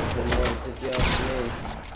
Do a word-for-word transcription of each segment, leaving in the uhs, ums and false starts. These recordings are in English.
than once, if you ask me.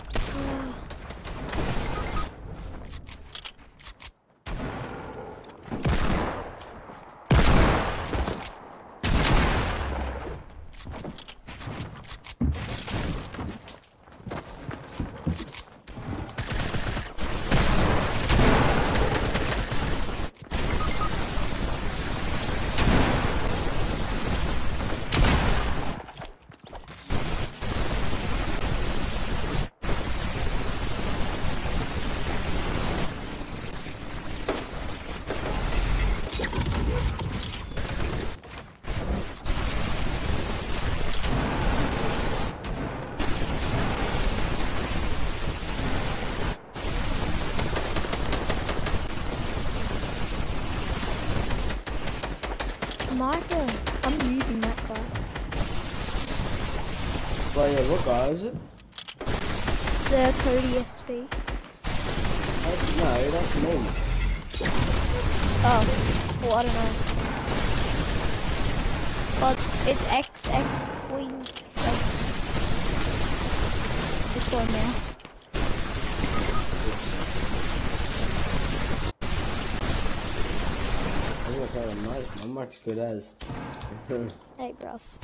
Michael, I'm leaving that car. Well, yeah, what car is it? The Cody S P. That's, no, that's me. Oh, well, I don't know. But it's X X Queen's face. Which one now? I'm gonna try the mic. My mic's good as. Hey, bruv.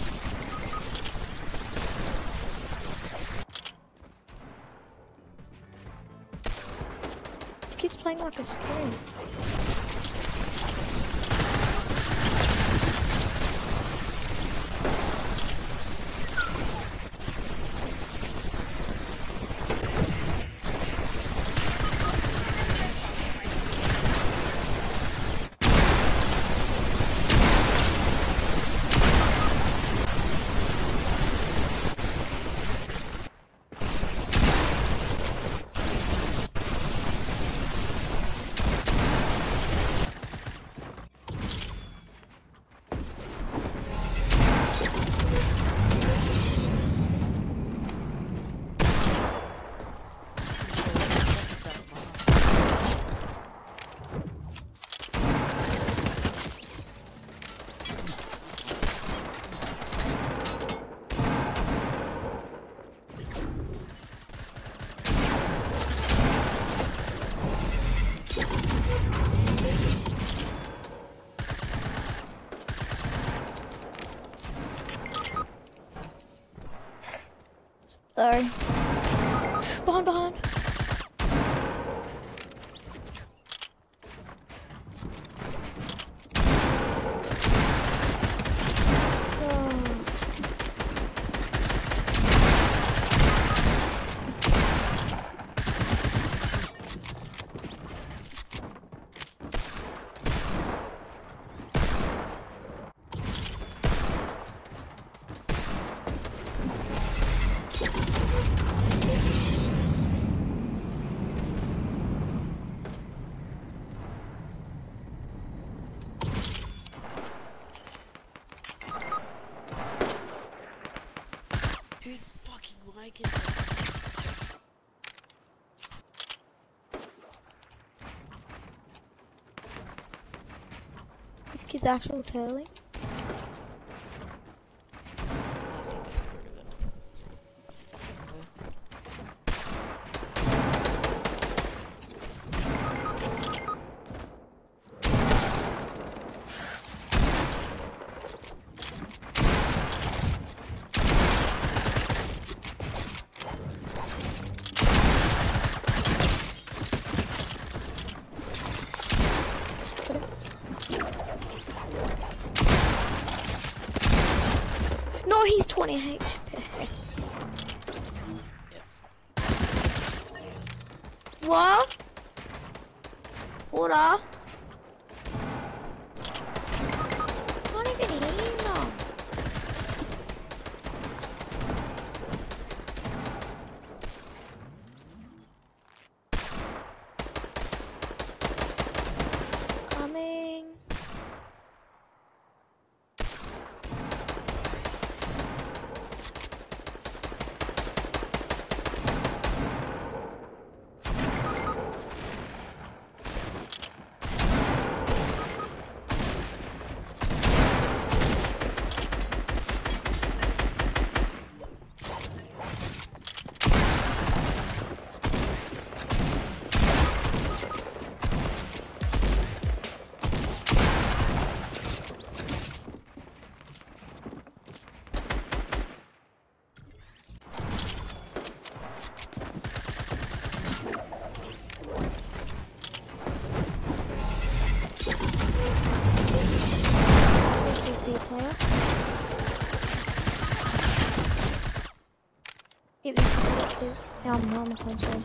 This kid's playing like a scream. Sorry. Behind, behind. Whose fucking mic is this? This kid's actual turling. No, he's twenty H P. What? What? Can't even hear them. Coming. Hit me some boxes. Yeah, I'm not on my console.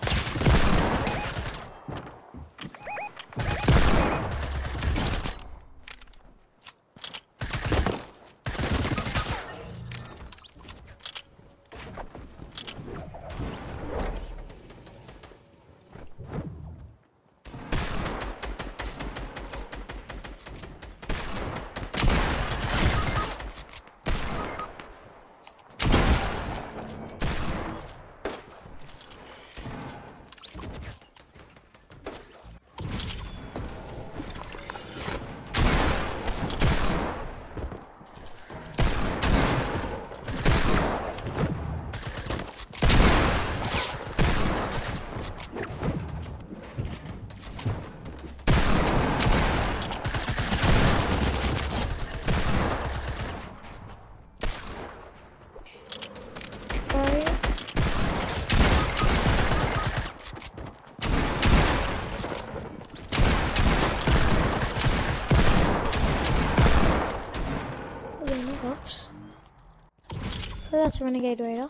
So that's a Renegade Raider.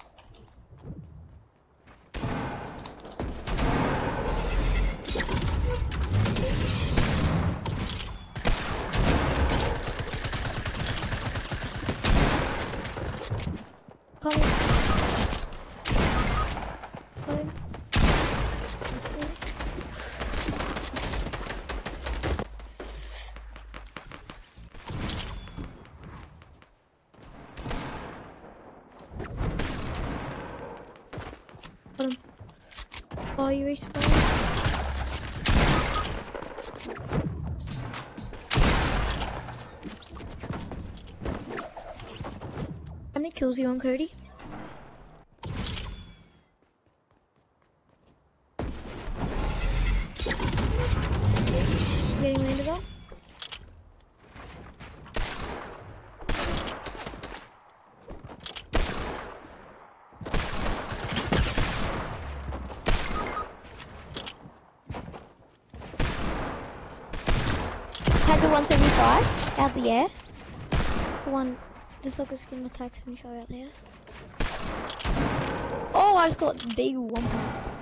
Coming. Coming. Got him. Oh, you respawned? How many kills you on, Cody? Getting landed on? Tag the one seventy-five out the air. The one, the soccer skin attack seventy-five out there. Oh, I just got Deagle one point.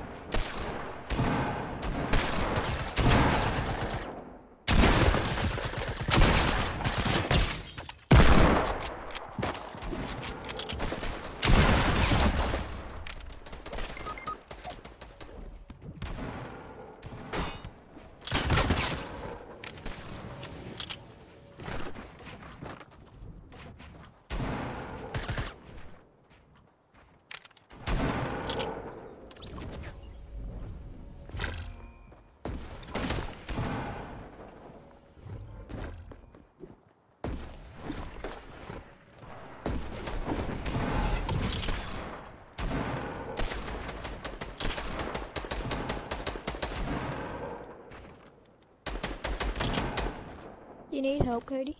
You need help, Cody?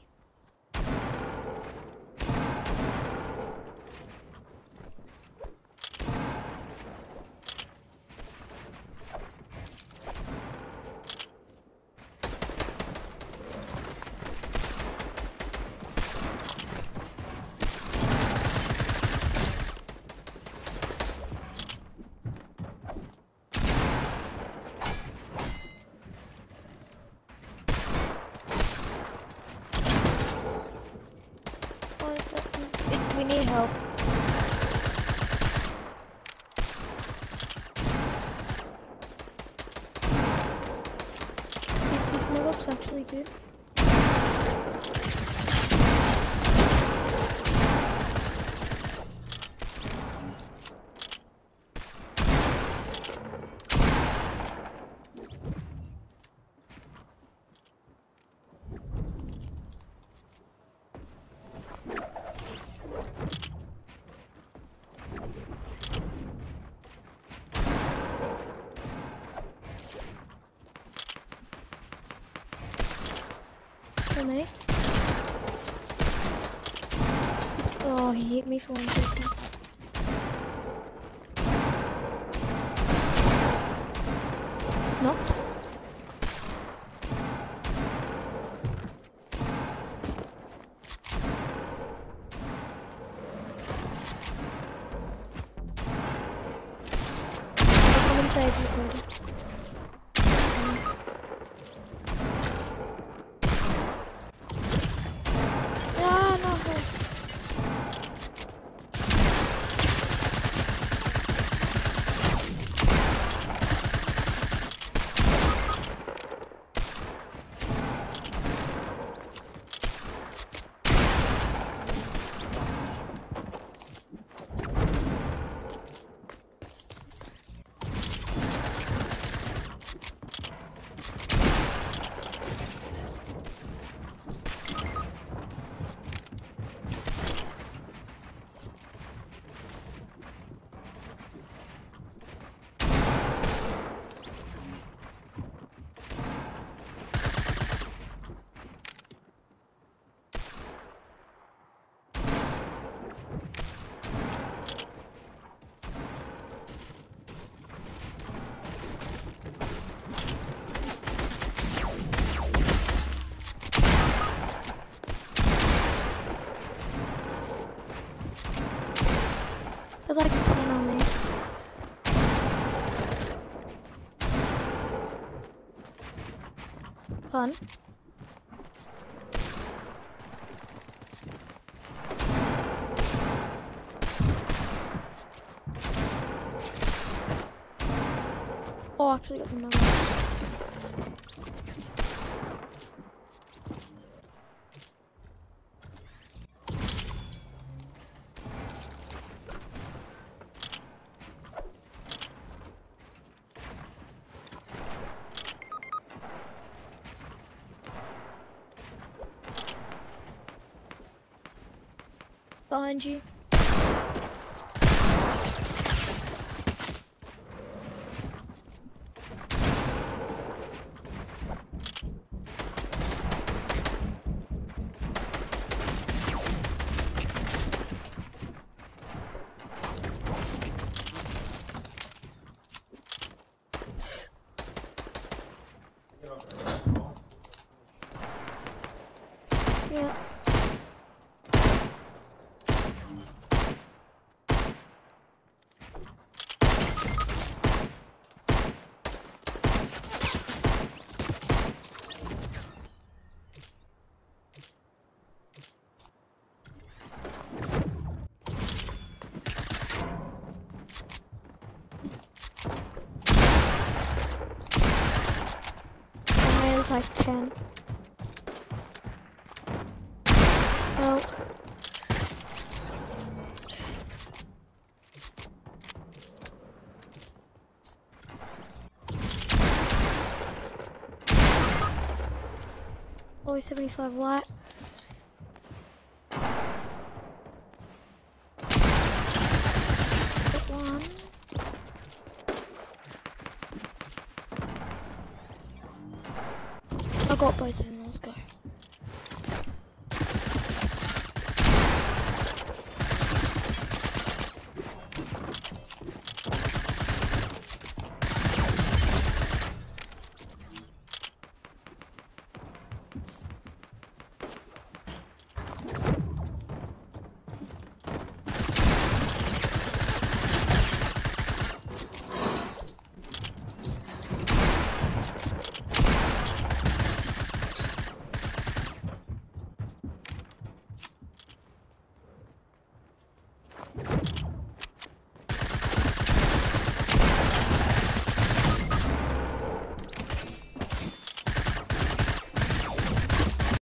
It's, we need help. These, these snow ups actually good. For me. He's, oh, he hit me for one fifty. Knocked. can save you, Cody. Ah, no. There's like ten on me. Fun. Oh, actually got another one. Behind you. Yeah. There's like ten. Well. Always seventy-five light. Got one. I got both of them, let's go.